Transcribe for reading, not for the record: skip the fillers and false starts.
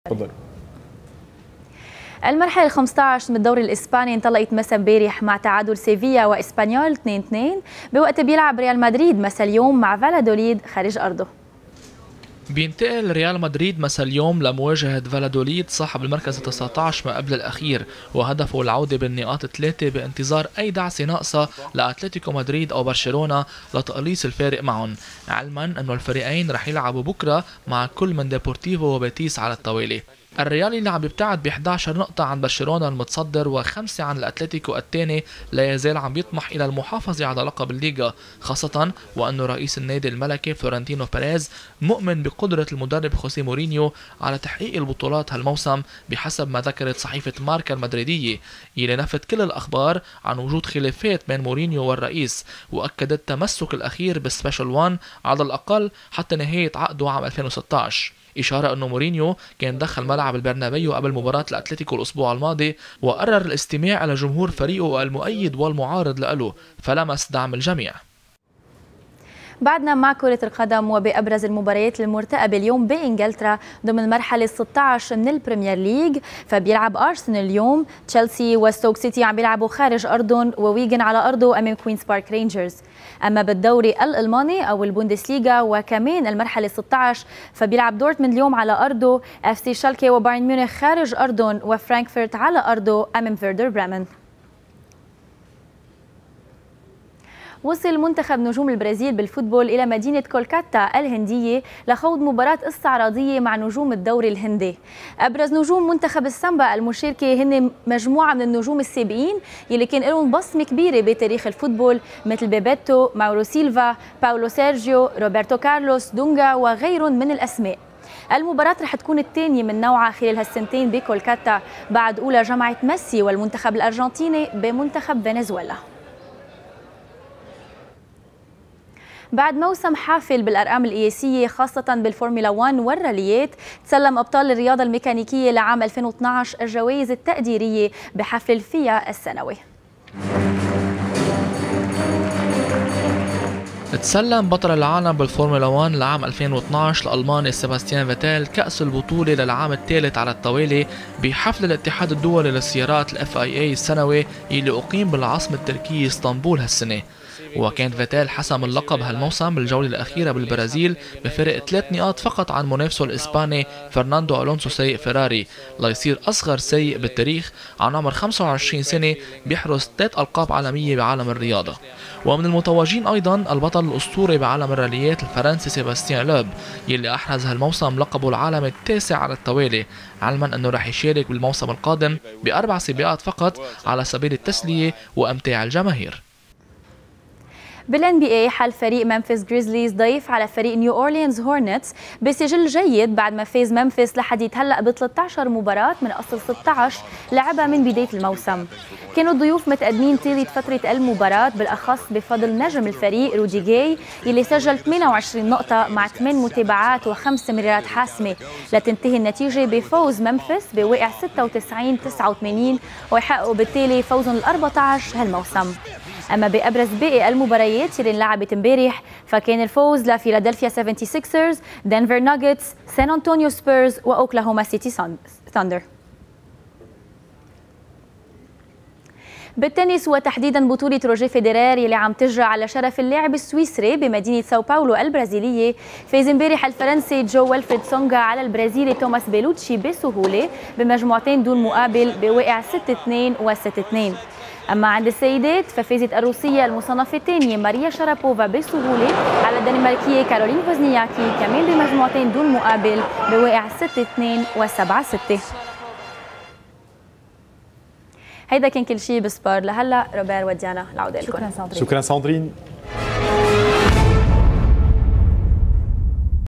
تفضل. المرحلة 15 من الدوري الإسباني انطلقت مساء امبارح مع تعادل سيفيا وإسبانيول 2-2 بوقت بيلعب ريال مدريد مساء اليوم مع فالادوليد خارج أرضه. بينتقل ريال مدريد مساء اليوم لمواجهة فالادوليد صاحب المركز 19 ما قبل الأخير، وهدفه العودة بالنقاط 3 بانتظار أي دعسة ناقصة لأتلتيكو مدريد أو برشلونة لتقليص الفارق معهم، علما أنه الفريقين رح يلعبوا بكرة مع كل من ديبورتيفو وبيتيس على الطاولة. الريال اللي عم يبتعد ب 11 نقطة عن برشلونة المتصدر و5 عن الأتلتيكو الثاني لا يزال عم يطمح إلى المحافظة على لقب الليغا، خاصة وأنه رئيس النادي الملكي فلورنتينو بيريز مؤمن بقدرة المدرب خوسيه مورينيو على تحقيق البطولات هالموسم بحسب ما ذكرت صحيفة ماركا المدريدية، يلي نفت كل الأخبار عن وجود خلافات بين مورينيو والرئيس، وأكدت تمسك الأخير بالسبيشال 1 على الأقل حتى نهاية عقده عام 2016. إشارة أنه مورينيو كان دخل ملعب البرنابيو قبل مباراة الأتلتيكو الأسبوع الماضي وقرر الاستماع إلى جمهور فريقه المؤيد والمعارض له، فلمس دعم الجميع. بعدنا مع كرة القدم وبأبرز المباريات المرتقبة اليوم بإنجلترا ضمن المرحلة 16 من البريمير ليج، فبيلعب أرسنال اليوم، تشيلسي وستوك سيتي عم بيلعبوا خارج أرضهم، وويغن على أرضه أمام كوينز بارك رينجرز. أما بالدوري الألماني أو البوندسليغا وكمان المرحلة 16 فبيلعب دورتموند اليوم على أرضه، اف سي شالكي وبايرن ميونخ خارج أرضهم، وفرانكفورت على أرضه أمام فيردر بريمن. وصل منتخب نجوم البرازيل بالفوتبول إلى مدينة كولكاتا الهندية لخوض مباراة استعراضية مع نجوم الدوري الهندي. أبرز نجوم منتخب السامبا المشاركة هن مجموعة من النجوم السابقين يلي كان لهم بصمة كبيرة بتاريخ الفوتبول مثل بيبيتو، ماورو سيلفا، باولو سيرجيو، روبرتو كارلوس، دونجا وغيرهم من الأسماء. المباراة رح تكون الثانية من نوعها خلال هالسنتين بكولكاتا بعد أولى جمعة ميسي والمنتخب الأرجنتيني بمنتخب فنزويلا. بعد موسم حافل بالأرقام القياسية خاصة بالفورمولا 1 والراليات، تسلم أبطال الرياضة الميكانيكية لعام 2012 الجوائز التقديرية بحفل الفيا السنوي. تسلم بطل العالم بالفورمولا 1 لعام 2012 الألماني سيباستيان فيتيل كأس البطولة للعام الثالث على الطوالي بحفل الاتحاد الدولي للسيارات FIA السنوي اللي أقيم بالعاصمة التركية اسطنبول هالسنة. وكان فيتيل حسم اللقب هالموسم بالجولة الأخيرة بالبرازيل بفرق 3 نقاط فقط عن منافسه الإسباني فرناندو ألونسو سايق فيراري، ليصير أصغر سايق بالتاريخ عن عمر 25 سنة بيحرز 3 ألقاب عالمية بعالم الرياضة. ومن المتوجين أيضا البطل الأسطوري بعالم الراليات الفرنسي سيباستيان لوب يلي أحرز هالموسم لقبه العالمي التاسع على التوالي، علما أنه رح يشارك بالموسم القادم ب4 سباقات فقط على سبيل التسلية وأمتاع الجماهير. بالان بي اي حل فريق ممفيس جريزليز ضيف على فريق نيو اورليانز هورنتس بسجل جيد بعد ما فاز ممفيس لحديت هلا ب 13 مباراة من اصل 16 لعبها من بداية الموسم. كانوا الضيوف متقدمين طيلة فترة المباراة بالاخص بفضل نجم الفريق رودي جاي يلي سجل 28 نقطة مع 8 متابعات و5 مرات حاسمة لتنتهي النتيجة بفوز ممفيس بواقع 96-89 ويحققوا بالتالي فوزهم ال14 هالموسم. أما بأبرز باقي المباريات اللي انلعبت امبارح فكان الفوز لفيلادلفيا 76رز، دنفر ناجتس، سان أنطونيو سبيرز وأوكلاهوما سيتي ثاندر. بالتنس وتحديدا بطولة روجيه فيدرير يلي عم تجرى على شرف اللاعب السويسري بمدينة ساو باولو البرازيلية، فاز امبارح الفرنسي جو ويلفريد سونغا على البرازيلي توماس بيلوتشي بسهولة بمجموعتين دون مقابل بواقع 6-2 و6-2. أما عند السيدات ففازت الروسية المصنفة الثانية ماريا شارابوفا بسهولة على الدنماركية كارولين وزنياكي كمان بمجموعتين دون مقابل بواقع 6-2 و7-6. هيدا كان كل شيء بسبور لهلا. روبير وديانا العودة لكم. شكرا ساندرين.